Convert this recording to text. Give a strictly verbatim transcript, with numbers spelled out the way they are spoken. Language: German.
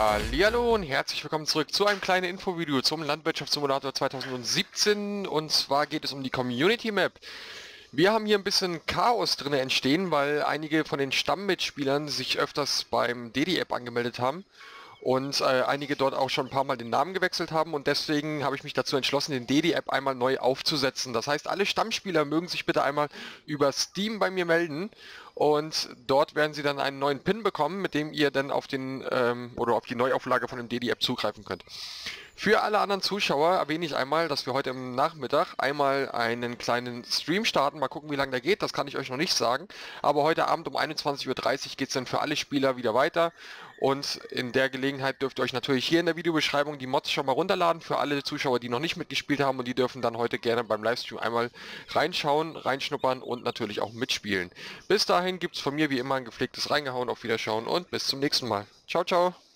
Hallihallo und herzlich willkommen zurück zu einem kleinen Infovideo zum Landwirtschaftssimulator zweitausendsiebzehn, und zwar geht es um die Community Map. Wir haben hier ein bisschen Chaos drin entstehen, weil einige von den Stammmitspielern sich öfters beim D D App angemeldet haben und äh, einige dort auch schon ein paar Mal den Namen gewechselt haben, und deswegen habe ich mich dazu entschlossen, den D D App einmal neu aufzusetzen. Das heißt, alle Stammspieler mögen sich bitte einmal über Steam bei mir melden, und dort werden sie dann einen neuen Pin bekommen, mit dem ihr dann auf den ähm, oder auf die Neuauflage von dem D D App zugreifen könnt. Für alle anderen Zuschauer erwähne ich einmal, dass wir heute im Nachmittag einmal einen kleinen Stream starten. Mal gucken, wie lange der geht, das kann ich euch noch nicht sagen. Aber heute Abend um einundzwanzig Uhr dreißig geht es dann für alle Spieler wieder weiter. Und in der Gelegenheit dürft ihr euch natürlich hier in der Videobeschreibung die Mods schon mal runterladen für alle Zuschauer, die noch nicht mitgespielt haben, und die dürfen dann heute gerne beim Livestream einmal reinschauen, reinschnuppern und natürlich auch mitspielen. Bis dahin gibt es von mir wie immer ein gepflegtes Reingehauen, auf Wiederschauen und bis zum nächsten Mal. Ciao, ciao!